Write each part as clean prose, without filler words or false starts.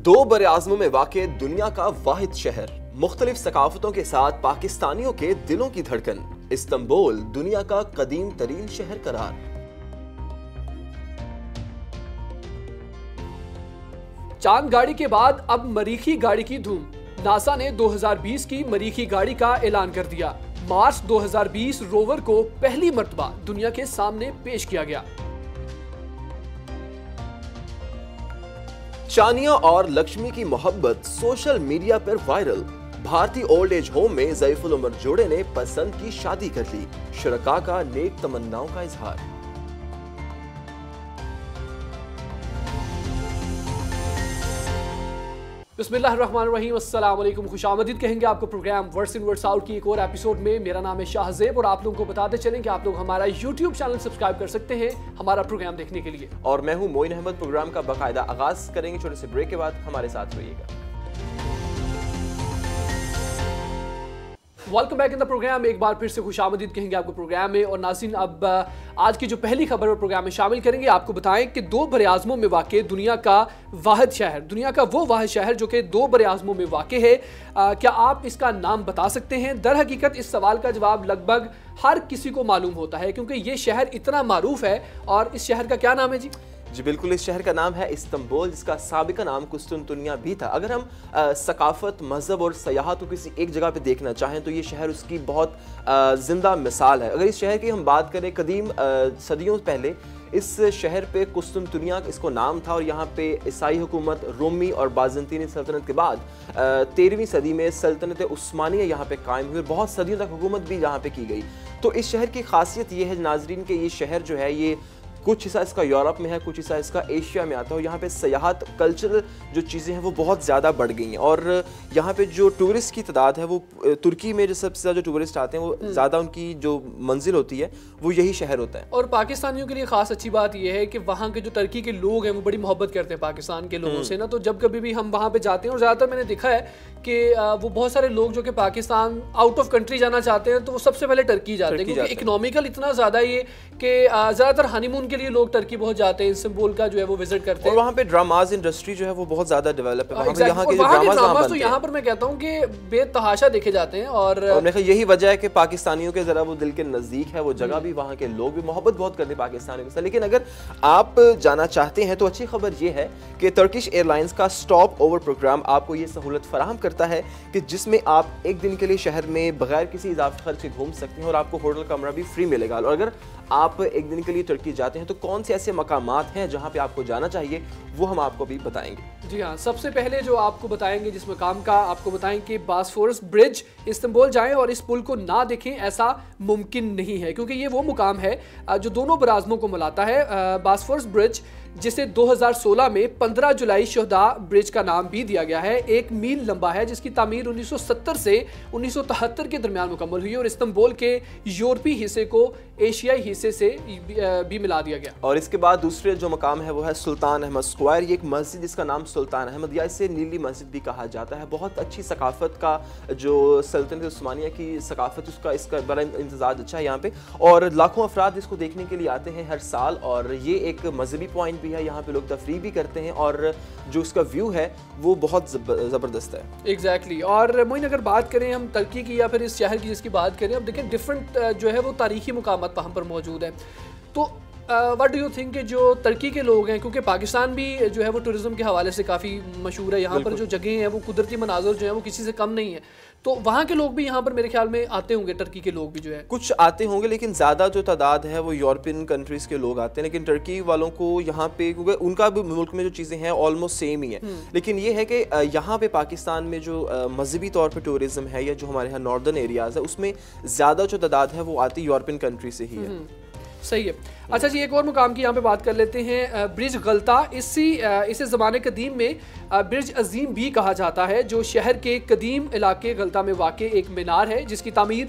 दो बरे-आज़मों में वाक़े दुनिया का वाहिद शहर, मुख्तलिफ सकाफतों के साथ पाकिस्तानियों के दिलों की धड़कन, इस्तांबुल दुनिया का कदीम तरीन शहर करार। चांद गाड़ी के बाद अब मरीखी गाड़ी की धूम। नासा ने 2020 की मरीखी गाड़ी का ऐलान कर दिया। मार्च 2020 रोवर को पहली मर्तबा दुनिया के सामने पेश किया गया। शानिया और लक्ष्मी की मोहब्बत सोशल मीडिया पर वायरल। भारतीय ओल्ड एज होम में ज़ईफुल उमर जोड़े ने पसंद की शादी कर ली। शुरका का नेक तमन्नाओं का इजहार। बिस्मिल्लाहिर्रहमानिर्रहीम, अस्सलाम वालेकुम, खुशामदीद कहेंगे आपको programme words in words out की एक और एपिसोड में। मेरा नाम है शाहजेब और आप लोगों को बताते चलें कि आप लोग हमारा यूट्यूब चैनल सब्सक्राइब कर सकते हैं हमारा प्रोग्राम देखने के लिए। और मैं हूं मोइन अहमद। प्रोग्राम का बाकायदा आगाज करेंगे छोटे से ब्रेक के बाद। हमारे साथ रहिएगा। Welcome back in the programme. एक बार फिर से खुशामदीद कहेंगे आपको प्रोग्राम में। और नाज़रीन, अब आज की जो पहली खबर है प्रोग्राम में शामिल करेंगे। आपको बताएं कि दो बरे-आज़मों में वाक़े दुनिया का वाहिद शहर, दुनिया का वो वाहिद शहर जो कि दो बरे-आज़मों में वाक़े है। क्या आप इसका नाम बता सकते हैं? दर हकीकत इस सवाल का जवाब लगभग हर किसी को मालूम होता है, क्योंकि ये शहर इतना मारूफ है। और इस शहर का क्या नाम है जी बिल्कुल, इस शहर का नाम है इस्तांबुल, जिसका साबिका नाम कुस्तुनतुनिया भी था। अगर हम सकाफत, मजहब और सयाहत को किसी एक जगह पे देखना चाहें तो ये शहर उसकी बहुत जिंदा मिसाल है। अगर इस शहर की हम बात करें, कदीम सदियों पहले इस शहर पे कुस्तुनतुनिया इसको नाम था। और यहाँ पे ईसाई हुकूमत, रोमी और बाज़ंतीनी सल्तनत के बाद 13वीं सदी में सल्तनत उस्मानिया यहाँ पे कायम हुई और बहुत सदियों तक हुकूमत भी यहाँ पे की गई। तो इस शहर की खासियत ये है नाजरीन कि ये शहर जो है, ये कुछ हिस्सा इसका यूरोप में है, कुछ हिस्सा इसका एशिया में आता है। और यहाँ पे सयाहत, कल्चरल जो चीज़ें हैं वो बहुत ज़्यादा बढ़ गई हैं। और यहाँ पे जो टूरिस्ट की तादाद है वो तुर्की में जो सबसे ज़्यादा जो टूरिस्ट आते हैं वो ज़्यादा उनकी जो मंजिल होती है वो यही शहर होता है। और पाकिस्तानियों के लिए ख़ास अच्छी बात यह है कि वहाँ के जो तुर्की के लोग हैं वो बड़ी मोहब्बत करते हैं पाकिस्तान के लोगों से ना। तो जब कभी भी हम वहाँ पे जाते हैं, और ज़्यादातर मैंने देखा है कि वो बहुत सारे लोग जो कि पाकिस्तान आउट ऑफ कंट्री जाना चाहते हैं तो वो सबसे पहले टर्की जाते हैं, क्योंकि इकोनॉमिकल इतना ज़्यादा ये कि ज़्यादातर हनीमून के लिए लोग टर्की बहुत जाते हैं। इस्तांबुल का जो है वो विजिट करते हैं। और वहाँ पे ड्रामाज इंडस्ट्री जो है वो बहुत ज़्यादा डेवलप है। वहाँ पे यहाँ के जो ड्रामाज तो यहाँ पर मैं कहता हूँ कि बेतहाशा देखे जाते हैं। और यही वजह है कि पाकिस्तानियों के ज़रा वो दिल के नज़दीक है वो जगह भी, वहाँ के लोग भी मोहब्बत बहुत करते हैं पाकिस्तानियों के साथ। लेकिन अगर आप जाना चाहते हैं तो अच्छी खबर ये है कि टर्किश एयरलाइंस का स्टॉप ओवर प्रोग्राम आपको ये सहूलत फराहम करता है कि जिसमें आप एक दिन के लिए शहर में बगैर किसी इजाफी खर्च के घूम सकते हैं और आपको होटल कमरा भी फ्री मिलेगा। और अगर आप एक दिन के लिए टर्की जाते हैं तो कौन से ऐसे मकामात हैं जहां पे आपको जाना चाहिए वो हम आपको भी बताएंगे। जी हाँ, सबसे पहले जो आपको बताएंगे, जिस मकाम का आपको बताएंगे कि बास्फोरस ब्रिज, इस्तांबुल जाएं और इस पुल को ना देखें ऐसा मुमकिन नहीं है, क्योंकि ये वो मुकाम है जो दोनों बराज़मों को मिलाता है। बास्फोरस ब्रिज, जिसे 2016 में 15 जुलाई शहदा ब्रिज का नाम भी दिया गया है, 1 मील लंबा है, जिसकी तामीर 1970 से 1973 के दरमियान मुकम्मल हुई और इस्तांबुल के यूरोपीय हिस्से को एशियाई हिस्से से भी मिला दिया गया। और इसके बाद दूसरे जो मकाम है वो है सुल्तान अहमद स्क्वायर। ये एक मस्जिद जिसका नाम सुल्तान अहमद या इसे नीली मस्जिद भी कहा जाता है। बहुत अच्छी सकाफत का जो सल्तनत उस्मानिया की सकाफत, उसका इसका बड़ा इंतजाज अच्छा है यहाँ पे। और लाखों अफराद इसको देखने के लिए आते हैं हर साल। और ये एक मजहबी पॉइंट भी है, यहाँ पे लोग तफरीह भी करते हैं और जो उसका व्यू है वो बहुत ज़बरदस्त है। एग्जैक्टली। और मोइन, अगर बात करें हम तुर्की की या फिर इस शहर की जिसकी बात करें, अब देखें डिफरेंट जो है वो तारीखी मुकामात वहाँ पर मौजूद है। तो व्हाट डू यू थिंक कि जो तुर्की के लोग हैं, क्योंकि पाकिस्तान भी जो है वो टूरिज्म के हवाले से काफ़ी मशहूर है, यहाँ पर जो जगह हैं वो कुदरती मनाजर जो है वो किसी से कम नहीं है, तो वहाँ के लोग भी यहाँ पर मेरे ख्याल में आते होंगे। टर्की के लोग भी जो है कुछ आते होंगे, लेकिन ज़्यादा जो तादाद है वो यूरोपियन कंट्रीज़ के लोग आते हैं। लेकिन टर्की वालों को यहाँ पे, क्योंकि उनका भी मुल्क में जो चीज़ें हैं ऑलमोस्ट सेम ही है। लेकिन ये है कि यहाँ पे पाकिस्तान में जो मजहबी तौर पर टूरिज्म है या जो हमारे यहाँ नॉर्दर्न एरियाज़ है उसमें ज़्यादा जो तादाद है वो आती यूरोपियन कंट्री से ही है। सही है। अच्छा जी, एक और मुकाम की यहाँ पे बात कर लेते हैं। ब्रिज गलता, इसे ज़माने कदीम में ब्रिज अजीम भी कहा जाता है, जो शहर के कदीम इलाके गलता में वाक़ एक मीनार है जिसकी तामीर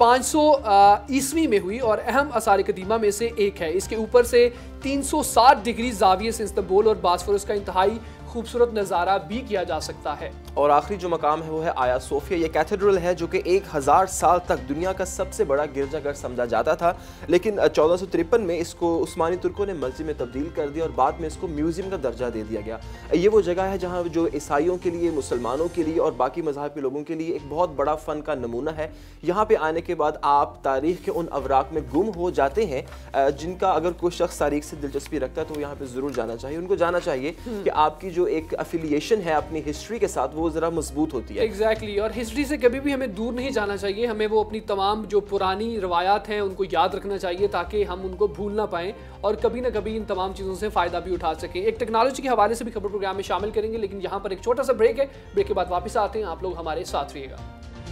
500 ईस्वी में हुई और अहम आसार कदीमा में से एक है। इसके ऊपर से 360 डिग्री जाविये से इस्तांबुल और बास्फोरस का इंतहाई खूबसूरत नज़ारा भी किया जा सकता है। और आखिरी जो मकाम है वो है आया सोफिया। ये कैथेड्रल है जो कि 1000 साल तक दुनिया का सबसे बड़ा गिरजाघर समझा जाता था, लेकिन 1453 में इसको उस्मानी तुर्कों ने मस्जिद में तब्दील कर दिया और बाद में इसको म्यूजियम का दर्जा दे दिया गया। ये वो जगह है जहाँ जो ईसाइयों के लिए, मुसलमानों के लिए और बाकी मज़हब के लोगों के लिए एक बहुत बड़ा फ़न का नमूना है। यहाँ पे आने के बाद आप तारीख़ के उन अवराक में गुम हो जाते हैं जिनका अगर कोई शख्स तारीख से दिलचस्पी रखता है तो यहाँ पे ज़रूर जाना चाहिए। उनको जाना चाहिए कि आपकी जो एक एफिलिएशन है अपनी हिस्ट्री के साथ वो ज़रा मजबूत होती है। एग्जैक्टली और हिस्ट्री से कभी भी हमें दूर नहीं जाना चाहिए। हमें वो अपनी तमाम जो पुरानी रवायात हैं उनको याद रखना चाहिए ताकि हम उनको भूल ना पाएँ और कभी ना कभी इन तमाम चीज़ों से फ़ायदा भी उठा सकें। एक टेक्नोलॉजी के हवाले से भी खबर प्रोग्राम में शामिल करेंगे, लेकिन यहाँ पर एक छोटा सा ब्रेक है। ब्रेक के बाद वापस आते हैं, आप लोग हमारे साथ रहिएगा।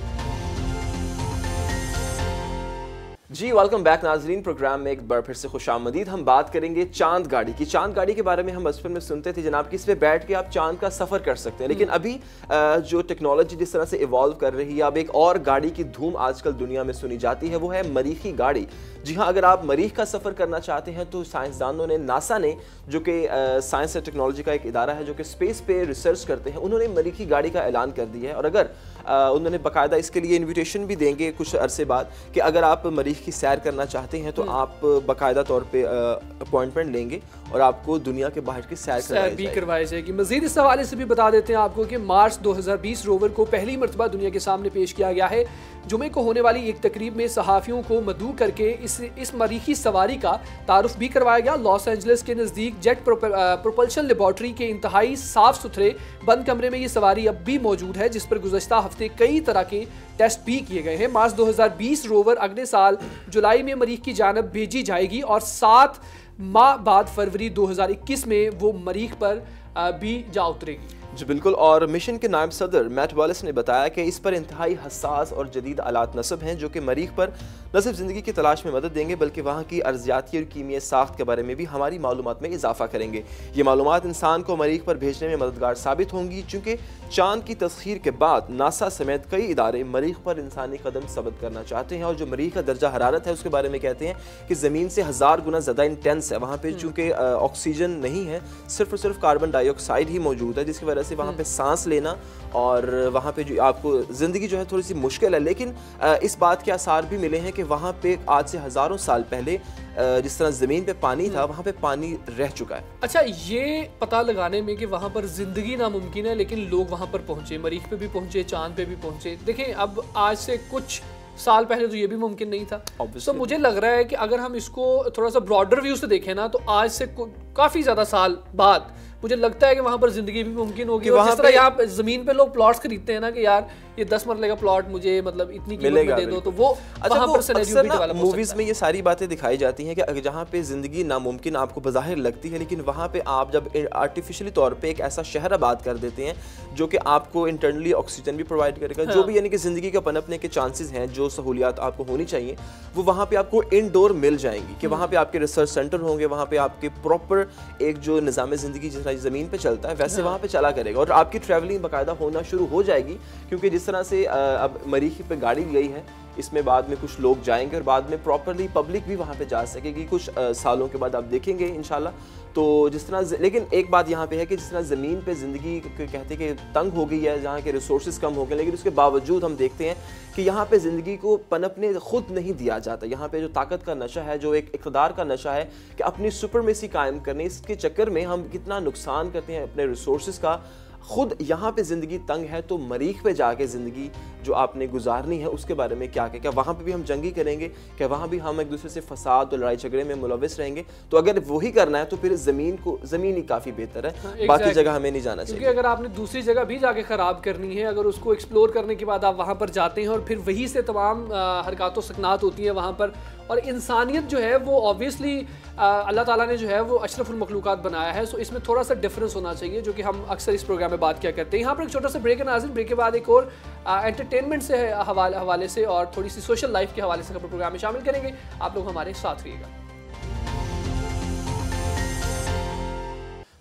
जी वेलकम बैक नाजरीन, प्रोग्राम में एक बार फिर से खुशामदीद। हम बात करेंगे चांद गाड़ी की। चांद गाड़ी के बारे में हम बचपन में सुनते थे जनाब कि इस पे बैठ के आप चांद का सफ़र कर सकते हैं, लेकिन अभी जो टेक्नोलॉजी जिस तरह से इवॉल्व कर रही है, अब एक और गाड़ी की धूम आजकल दुनिया में सुनी जाती है, वो है मरीखी गाड़ी। जी हाँ, अगर आप मरीख का सफ़र करना चाहते हैं तो साइंसदानों ने, नासा ने, जो कि साइंस एंड टेक्नोलॉजी का एक इदारा है जो कि स्पेस पे रिसर्च करते हैं, उन्होंने मरीखी गाड़ी का ऐलान कर दिया है। और अगर उन्होंने बाकायदा इसके लिए इन्विटेशन भी देंगे कुछ अरसे बाद कि अगर आप मरीख की सैर करना चाहते हैं तो आप बाकायदा तौर पे अपॉइंटमेंट लेंगे और आपको दुनिया के बाहर की सैर भी करवाई जाएगी। मजीद इस हवाले से भी बता देते हैं आपको कि मार्च 2020 रोवर को पहली मरतबा दुनिया के सामने पेश किया गया है। जुमे को होने वाली एक तकरीब में सहाफ़ियों को मदऊ करके इस मरीखी सवारी का तारुफ भी करवाया गया। लॉस एंजलिस के नज़दीक जेट प्रोपल्शन लेबॉर्ट्री के इंतहाई साफ सुथरे बंद कमरे में ये सवारी अब भी मौजूद है, जिस पर गुज़श्ता हफ्ते कई तरह के टेस्ट भी किए गए हैं। मार्च 2020 रोवर अगले साल जुलाई में मरीख की जानब भेजी जाएगी और 7 माह बाद फरवरी 2021 में वो मरीख पर भी जा उतरेगी। जी बिल्कुल। और मिशन के नायब सदर मैट वालिस ने बताया कि इस पर इंतहाई हसास और जदीद आलात नस्ब हैं जो कि मरीख पर न सिर्फ ज़िंदगी की तलाश में मदद देंगे बल्कि वहाँ की अर्जियाती और कीमियाई साख्त के बारे में भी हमारी मालूमात में इजाफा करेंगे। ये मालूमात इंसान को मरीख पर भेजने में मददगार साबित होंगी, चूँकि चांद की तस्खीर के बाद नासा समेत कई इदारे मरीख पर इंसानी कदम सबत करना चाहते हैं। और जो मरीख का दर्जा हरारत है उसके बारे में कहते हैं कि ज़मीन से 1000 गुना ज़्यादा इंटेंस है। वहाँ पर चूँकि ऑक्सीजन नहीं है, सिर्फ और सिर्फ कार्बन डाइऑक्साइड ही मौजूद है, जिसकी वजह से वहाँ पर सांस लेना और वहाँ पे जो आपको ज़िंदगी जो है थोड़ी सी मुश्किल है। लेकिन इस बात के आसार भी मिले हैं कि वहाँ पे आज से हज़ारों साल पहले जिस तरह ज़मीन पे पानी था वहाँ पे पानी रह चुका है। अच्छा, ये पता लगाने में कि वहाँ पर ज़िंदगी नामुमकिन है लेकिन लोग वहाँ पर पहुँचे, मरीख पे भी पहुँचे, चांद पे भी पहुँचे। देखें, अब आज से कुछ साल पहले तो ये भी मुमकिन नहीं था। तो मुझे लग रहा है कि अगर हम इसको थोड़ा सा ब्रॉडर व्यू से देखें ना, तो आज से काफ़ी ज़्यादा साल बाद मुझे लगता है कि वहाँ पर जिंदगी भी मुमकिन होगी। और जिस तरह यहाँ जमीन पे लोग प्लॉट्स खरीदते हैं ना कि यार ये 10 मरले का प्लॉट मुझे मतलब इतनी कीमत में दे दो, तो वो वहाँ पर सिनेरियो भी डेवलप हो सकता है। मूवीज में ये सारी बातें दिखाई जाती हैं कि जहाँ पे जिंदगी नामुमकिन आपको बज़ाहिर लगती है, लेकिन वहाँ पे आप जब आर्टिफिशियली तौर पे एक ऐसा शहर आबाद कर देते हैं जो कि आपको इंटरनली ऑक्सीजन भी प्रोवाइड करेगा, जो भी यानी कि जिंदगी का पनपने के चांसेस हैं, जो सहूलियात आपको होनी चाहिए वो वहाँ पे आपको इनडोर मिल जाएंगी। कि वहाँ पे आपके रिसर्च सेंटर होंगे, वहाँ पे आपके प्रॉपर एक जो निज़ाम ज़िंदगी जिस तरह ज़मीन पे चलता है वैसे वहाँ पे चला करेगा और आपकी ट्रैवलिंग बाकायदा होना शुरू हो जाएगी। क्योंकि जिस तरह से अब मरीखी पे गाड़ी गई है, इसमें बाद में कुछ लोग जाएंगे और बाद में प्रॉपरली पब्लिक भी वहाँ पे जा सकेगी कुछ सालों के बाद, आप देखेंगे इंशाल्लाह। तो जिस तरह, लेकिन एक बात यहाँ पे है कि जिस तरह ज़मीन पे ज़िंदगी कहते हैं कि तंग हो गई है, जहाँ के रिसोर्सेज कम हो गए, लेकिन उसके बावजूद हम देखते हैं कि यहाँ पे ज़िंदगी को पनपने खुद नहीं दिया जाता। यहाँ पे जो ताकत का नशा है, जो एक इक़्तिदार का नशा है कि अपनी सुपरमेसी कायम करने, इसके चक्कर में हम कितना नुकसान करते हैं अपने रिसोर्सेज का। खुद यहाँ पे ज़िंदगी तंग है तो मरीख पे जाके ज़िंदगी जो आपने गुजारनी है उसके बारे में क्या क्या वहाँ पे भी हम जंगी करेंगे, क्या वहाँ भी हम एक दूसरे से फसाद और लड़ाई झगड़े में मुलविस रहेंगे? तो अगर वही करना है तो फिर ज़मीन ही काफ़ी बेहतर है, बाकी जगह हमें नहीं जाना चाहिए। क्योंकि अगर आपने दूसरी जगह भी जाके ख़राब करनी है, अगर उसको एक्सप्लोर करने के बाद आप वहाँ पर जाते हैं और फिर वहीं से तमाम हरकत सकनात होती है वहाँ पर, और इंसानियत जो है वो ऑब्वियसली अल्लाह ताला ने जो है वो अशरफुल मखलूक़ात बनाया है। सो इसमें थोड़ा सा डिफरेंस होना चाहिए, जो कि हम अक्सर इस प्रोग्राम में बात किया करते हैं। यहाँ पर एक छोटा सा ब्रेक है नाज़रीन, ब्रेक के बाद एक और एंटरटेनमेंट से हवाले से और थोड़ी सी सोशल लाइफ के हवाले से खबर प्रोग्राम में शामिल करेंगे। आप लोग हमारे साथ रहिएगा।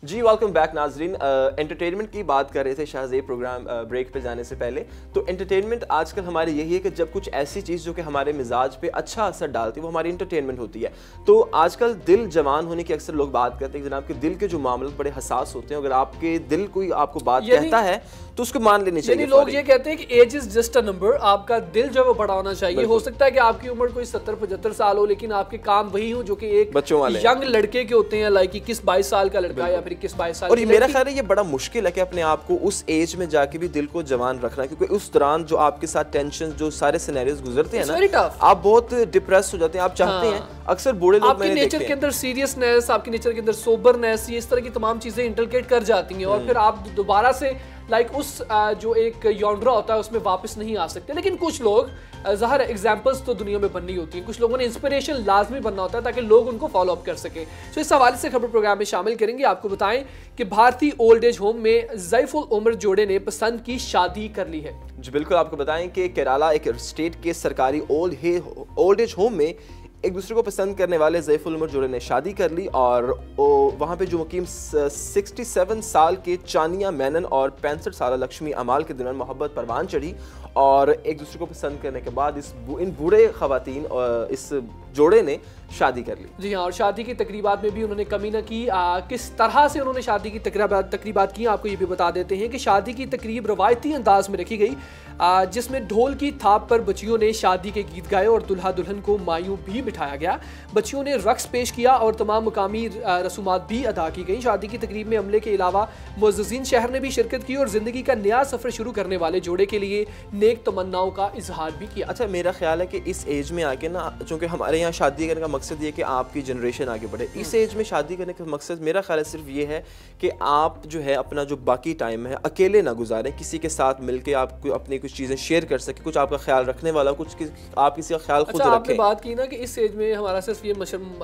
जी वेलकम बैक नाजरीन। एंटरटेनमेंट की बात कर रहे थे शाहज़ेब प्रोग्राम ब्रेक पे जाने से पहले। तो एंटरटेनमेंट आजकल हमारी यही है कि जब कुछ ऐसी चीज़ जो कि हमारे मिजाज पे अच्छा असर डालती है वो हमारी एंटरटेनमेंट होती है। तो आजकल दिल जवान होने की अक्सर लोग बात करते हैं कि जनाब के दिल के जो मामले बड़े हसास होते हैं, अगर आपके दिल कोई आपको बात कहता है तो उसको मान लेनी चाहिए। लोग ये कहते हैं कि age is just a number, आपका दिल जो है वो बड़ा होना चाहिए। हो सकता है कि आपकी उम्र कोई 70-75 साल हो लेकिन आपके काम वही हो जो कि एक बच्चों वाले यंग लड़के के होते हैं, लाइक 21-22 साल का लड़का या फिर 21-22 साल। और मेरा ख्याल है ये बड़ा मुश्किल है कि अपने आप को उस एज में जाके भी दिल को जवान रखना, क्योंकि उस दौरान जो आपके साथ टेंशन, जो सारे सिनेरियोज गुजरते हैं ना, आप बहुत डिप्रेस हो जाते हैं। आप चाहते हैं अक्सर बूढ़े लोग आपके नेचर के अंदर सीरियसनेस, आपके नेचर के अंदर सोबरनेस, ये इस तरह की तमाम चीजें इंटरकेट कर जाती हैं और फिर आप दोबारा से लाइक उस जो एक यॉन्ड्रा होता है उसमें वापस नहीं आ सकते। लेकिन कुछ लोग ज़ाहिर एग्जाम्पल्स तो दुनिया में बननी होती है, कुछ लोगों ने इंस्पिरेशन लाजमी बनना होता है ताकि लोग उनको फॉलो अप कर सके। तो इस हवाले से खबर प्रोग्राम में शामिल करेंगे। आपको बताएं कि भारतीय ओल्ड एज होम में ज़ैफुल उमर जोड़े ने पसंद की शादी कर ली है। जी बिल्कुल, आपको बताएं कि केरला एक स्टेट के सरकारी ओल्ड एज होम में एक दूसरे को पसंद करने वाले ज़ैफुल उमर जोड़े ने शादी कर ली और वहाँ पे जो मुकीम 67 साल के चानिया मेनन और 65 साल लक्ष्मी अमाल के दरमियान मोहब्बत परवान चढ़ी और एक दूसरे को पसंद करने के बाद इन बूढ़े खवातीन और इस जोड़े ने शादी कर ली। जी हाँ, और शादी की तकरीबात में भी उन्होंने कमी न की। किस तरह से उन्होंने शादी की तकरीबात की आपको ये भी बता देते हैं कि शादी की तकरीब रवायती अंदाज में रखी गई, जिसमें ढोल की थाप पर बच्चियों ने शादी के गीत गाए और दुल्हा दुल्हन को मायूं भी बिठाया गया। बच्चियों ने रक्स पेश किया और तमाम मुकामी रसूमात भी अदा की गई। शादी की तकरीब में अमले के अलावा मुअज़्ज़िज़ीन शहर ने भी शिरकत की और जिंदगी का नया सफर शुरू करने वाले जोड़े के लिए नेक तमन्नाओं का इजहार भी किया। अच्छा, मेरा ख्याल है कि इस एज में आके ना, चूँकि हमारे यहाँ शादी करने का मकसद ये कि आपकी जनरेशन आगे बढ़े, इस एज में शादी करने का मकसद मेरा ख्याल है सिर्फ ये है कि आप जो है अपना जो बाकी टाइम है अकेले ना गुजारें, किसी के साथ मिलके आप अपनी कुछ चीज़ें शेयर कर सके, कुछ आपका ख्याल रखने वाला, कुछ आप किसी का ख्याल खुद रखें। आपने बात की ना कि इस एज में हमारा सिर्फ ये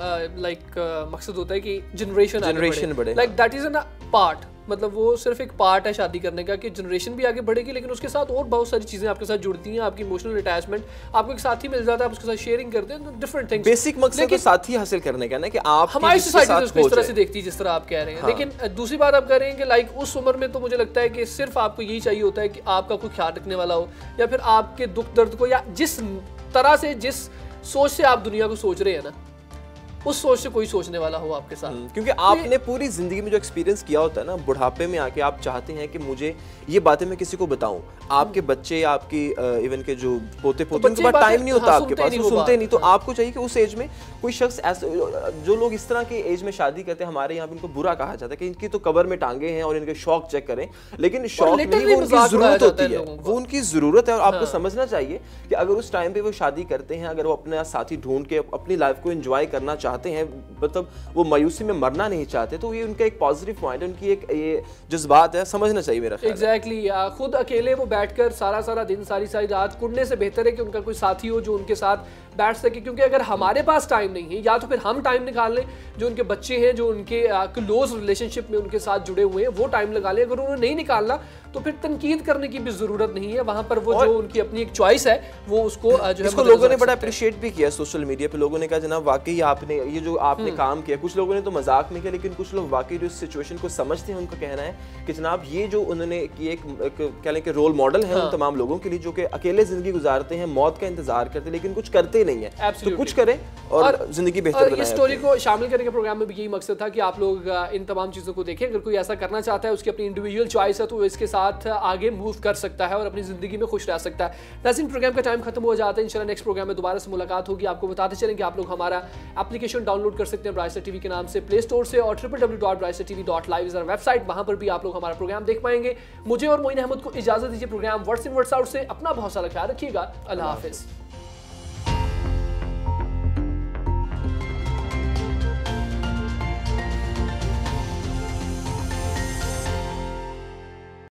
मकसद होता है कि जनरेशन बढ़े, like that is a part, मतलब वो सिर्फ एक पार्ट है शादी करने का कि जनरेशन भी आगे बढ़ेगी, लेकिन उसके साथ और बहुत सारी चीजें आपके साथ जुड़ती हैं। आपकी इमोशनल अटैचमेंट, आपको एक साथी मिल जाता है, आप उसके साथ शेयरिंग करते हैं, डिफरेंट थिंग्स। बेसिक मकसद तो साथी हासिल करने का ना कि आप हमारी सोसाइटी उसको इस तरह से देखती है जिस तरह आप कह रहे हैं। लेकिन दूसरी बात आप कह रहे हैं कि लाइक उस उम्र में तो मुझे लगता है कि सिर्फ आपको यही चाहिए होता है कि आपका कोई ख्याल रखने वाला हो, या फिर आपके दुख दर्द को, या जिस तरह से, जिस सोच से आप दुनिया को सोच रहे हैं ना, उस सोच से कोई सोचने वाला हो आपके साथ। क्योंकि आपने पूरी जिंदगी में जो एक्सपीरियंस किया होता है ना, बुढ़ापे में आके आप चाहते हैं कि मुझे ये बातें मैं किसी को बताऊं। आपके बच्चे, आपकी इवन के जो पोते पोते, उनके पास टाइम नहीं होता, आपके पास वो सुनते नहीं। तो आपको चाहिए कि उस एज में कोई शख्स ऐसे, जो लोग इस तरह के एज में शादी करते हैं, हमारे यहाँ पे उनको बुरा कहा जाता है कि इनकी तो कब्र में टांगे हैं और इनके शौक चेक करें, लेकिन शौक नहीं, वो उनकी जरूरत होती है, वो उनकी जरूरत है। और आपको समझना चाहिए कि अगर उस टाइम पे वो शादी करते हैं, अगर वो अपना साथी ढूंढ के अपनी लाइफ को एंजॉय करना चाहते हैं, मतलब वो मायूसी में मरना नहीं चाहते, तो ये उनका एक पॉजिटिव पॉइंट है, उनकी एक ये जज्बात है, समझना चाहिए मेरा ख्याल। एग्जैक्टली, खुद अकेले वो बैठकर सारा दिन सारी रात कुड़ने से बेहतर है कि उनका कोई साथी हो जो उनके साथ बैठ सके। क्योंकि अगर हमारे पास टाइम नहीं है, या तो फिर हम टाइम निकाल लें, जो उनके बच्चे हैं, जो उनके क्लोज रिलेशनशिप में उनके साथ जुड़े हुए हैं, वो टाइम लगा लें। अगर उन्होंने नहीं निकालना तो फिर तनकीद करने की भी जरूरत नहीं है, वहां पर वो जो उनकी अपनी एक चॉइस है वो उसको जो है लोगों ने बड़ा अप्रिशिएट भी किया सोशल मीडिया पे। लोगों ने कहा जनाब वाकई आपने ये जो आपने काम किया, कुछ लोगों ने तो मजाक में किया, लेकिन कुछ लोग वाकई जो इस सिचुएशन को समझते हैं, उनका कहना है कि जनाब ये जो उन्होंने एक कह लें कि रोल मॉडल है उन तमाम लोगों के लिए जो कि अकेले जिंदगी गुजारते हैं, मौत का इंतजार करते हैं, लेकिन कुछ करते नहीं है। तो कुछ करें और जिंदगी बेहतर बनाएं। इस स्टोरी को शामिल करने के प्रोग्राम में भी यही मकसद था कि आप लोग इन तमाम चीज़ों को देखें। अगर कोई ऐसा करना चाहता है, उसकी अपनी इंडिविजुअल चॉइस है, तो इसके साथ आगे मूव कर सकता है और अपनी जिंदगी में खुश रह सकता है। नाज़रीन, प्रोग्राम का टाइम खत्म हो जाता है। इंशाल्लाह नेक्स्ट प्रोग्राम में दोबारा से मुलाकात होगी। आपको बताते चलें कि आप लोग हमारा एप्लीकेशन डाउनलोड कर सकते हैं ब्राइस्टर टीवी के नाम से प्ले स्टोर से, और www.brightertv.live इस वेबसाइट, वहां पर भी आप लोग हमारा प्रोग्राम देख पाएंगे। मुझे और मोइन अहमद को इजाजत दीजिए program words in words out से। अपना बहुत सारा ख्याल रखिएगा। अल्लाह हाफिज़।